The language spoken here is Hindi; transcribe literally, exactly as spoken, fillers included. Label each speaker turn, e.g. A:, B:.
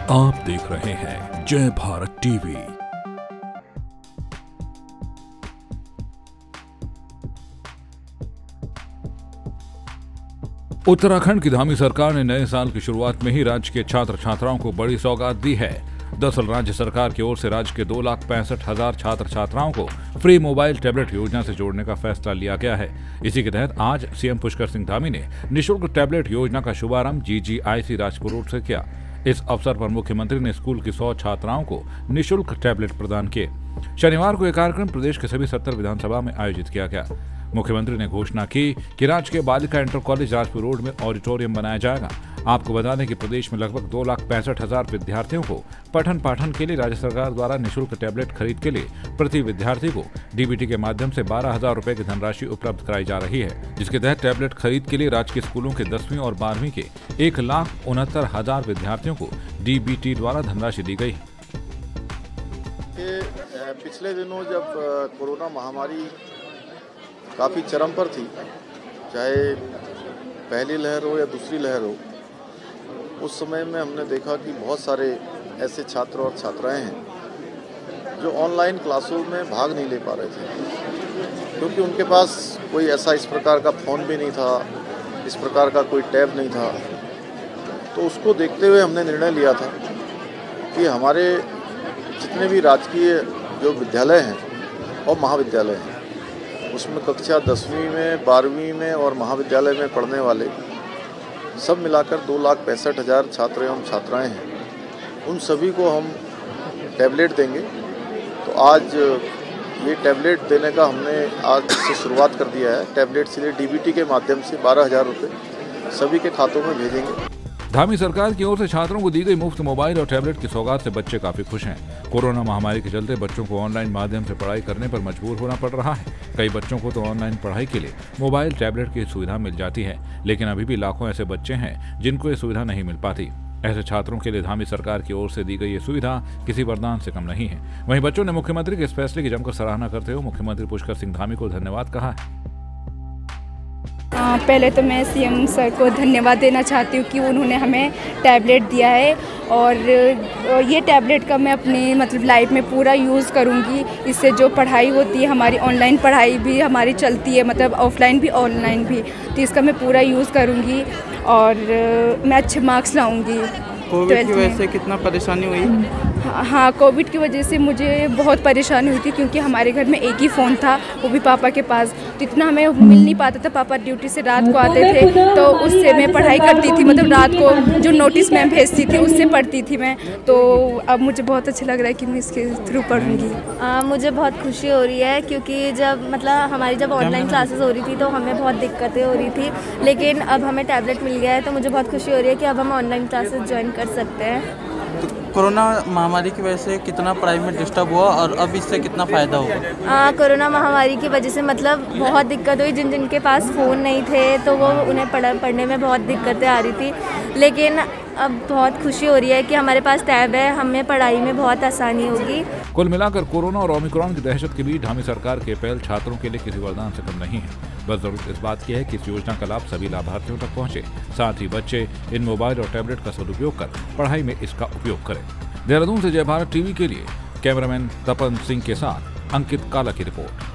A: आप देख रहे हैं जय भारत टीवी। उत्तराखंड की धामी सरकार ने नए साल की शुरुआत में ही राज्य के छात्र छात्राओं को बड़ी सौगात दी है। दरअसल राज्य सरकार की ओर से राज्य के दो लाख पैंसठ हजार छात्र छात्राओं को फ्री मोबाइल टैबलेट योजना से जोड़ने का फैसला लिया गया है। इसी के तहत आज सीएम पुष्कर सिंह धामी ने निःशुल्क टैबलेट योजना का शुभारंभ जीजीआईसी राजपुर रोड से किया। इस अवसर पर मुख्यमंत्री ने स्कूल की सौ छात्राओं को निःशुल्क टैबलेट प्रदान किए। शनिवार को यह कार्यक्रम प्रदेश के सभी सत्तर विधानसभा में आयोजित किया गया। मुख्यमंत्री ने घोषणा की कि राज्य के बालिका इंटर कॉलेज राजपुर रोड में ऑडिटोरियम बनाया जाएगा। आपको बता दें कि प्रदेश में लगभग दो लाख पैंसठ हजार विद्यार्थियों को पठन पाठन के लिए राज्य सरकार द्वारा निःशुल्क टैबलेट खरीद के लिए प्रति विद्यार्थी को डीबीटी के माध्यम से बारह हजार रुपए की धनराशि उपलब्ध कराई जा रही है, जिसके तहत टैबलेट खरीद के लिए राज्य के स्कूलों के दसवीं और बारहवीं के एक लाख उनहत्तर हजार विद्यार्थियों को डीबीटी द्वारा धनराशि दी गई।
B: पिछले दिनों जब कोरोना महामारी काफ़ी चरम पर थी, चाहे पहली लहर हो या दूसरी लहर हो, उस समय में हमने देखा कि बहुत सारे ऐसे छात्र और छात्राएं हैं जो ऑनलाइन क्लासों में भाग नहीं ले पा रहे थे, क्योंकि उनके पास कोई ऐसा इस प्रकार का फ़ोन भी नहीं था, इस प्रकार का कोई टैब नहीं था। तो उसको देखते हुए हमने निर्णय लिया था कि हमारे जितने भी राजकीय जो विद्यालय हैं और महाविद्यालय हैं, उसमें कक्षा दसवीं में, बारहवीं में और महाविद्यालय में पढ़ने वाले सब मिलाकर दो लाख पैंसठ हज़ार छात्र एवं छात्राएं हैं, उन सभी को हम टैबलेट देंगे। तो आज ये टैबलेट देने का हमने आज से शुरुआत कर दिया है। टैबलेट सीधे डीबीटी के माध्यम से बारह हज़ार रुपये सभी के खातों में भेजेंगे।
A: धामी सरकार की ओर से छात्रों को दी गई मुफ्त मोबाइल और टैबलेट की सौगात से बच्चे काफी खुश हैं। कोरोना महामारी के चलते बच्चों को ऑनलाइन माध्यम से पढ़ाई करने पर मजबूर होना पड़ रहा है। कई बच्चों को तो ऑनलाइन पढ़ाई के लिए मोबाइल टैबलेट की सुविधा मिल जाती है, लेकिन अभी भी लाखों ऐसे बच्चे हैं जिनको ये सुविधा नहीं मिल पाती। ऐसे छात्रों के लिए धामी सरकार की ओर से दी गई ये सुविधा किसी वरदान से कम नहीं है। वहीं बच्चों ने मुख्यमंत्री के इस फैसले की जमकर सराहना करते हुए मुख्यमंत्री पुष्कर सिंह धामी को धन्यवाद कहा है।
C: आ, पहले तो मैं सीएम सर को धन्यवाद देना चाहती हूँ कि उन्होंने हमें टैबलेट दिया है, और ये टैबलेट का मैं अपनी मतलब लाइफ में पूरा यूज़ करूँगी। इससे जो पढ़ाई होती है, हमारी ऑनलाइन पढ़ाई भी हमारी चलती है, मतलब ऑफलाइन भी ऑनलाइन भी, तो इसका मैं पूरा यूज़ करूँगी और मैं अच्छे मार्क्स लाऊँगी।
D: कोविड की वजह से कितना परेशानी हुई?
C: हाँ, कोविड की वजह से मुझे बहुत परेशानी हुई थी, क्योंकि हमारे घर में एक ही फ़ोन था, वो भी पापा के पास, तो इतना हमें मिल नहीं पाता था। पापा ड्यूटी से रात को आते थे, तो उससे मैं पढ़ाई करती थी, मतलब रात को जो नोटिस मैम भेजती थी उससे पढ़ती थी मैं। तो अब मुझे बहुत अच्छा लग रहा है कि मैं इसके थ्रू पढ़ूँगी।
E: मुझे बहुत खुशी हो रही है, क्योंकि जब मतलब हमारी जब ऑनलाइन क्लासेस हो रही थी तो हमें बहुत दिक्कतें हो रही थी, लेकिन अब हमें टैबलेट मिल गया है, तो मुझे बहुत खुशी हो रही है कि अब हम ऑनलाइन क्लासेस ज्वाइन कर सकते हैं।
D: तो कोरोना महामारी की वजह से कितना पढ़ाई में डिस्टर्ब हुआ और अब इससे कितना फ़ायदा हुआ?
E: कोरोना महामारी की वजह से मतलब बहुत दिक्कत हुई। जिन जिनके पास फ़ोन नहीं थे तो वो उन्हें पढ़ पढ़ने में बहुत दिक्कतें आ रही थी, लेकिन अब बहुत खुशी हो रही है कि हमारे पास टैब है, हमें पढ़ाई में बहुत आसानी होगी।
A: कुल मिलाकर कोरोना और ओमिक्रॉन की दहशत के बीच धामी सरकार के पहल छात्रों के लिए किसी वरदान से कम नहीं है। बस जरूरत इस बात की है कि इस योजना का लाभ सभी लाभार्थियों तक पहुंचे, साथ ही बच्चे इन मोबाइल और टैबलेट का सदुपयोग कर पढ़ाई में इसका उपयोग करें। देहरादून से जय भारत टीवी के लिए कैमरामैन तपन सिंह के साथ अंकित काला की रिपोर्ट।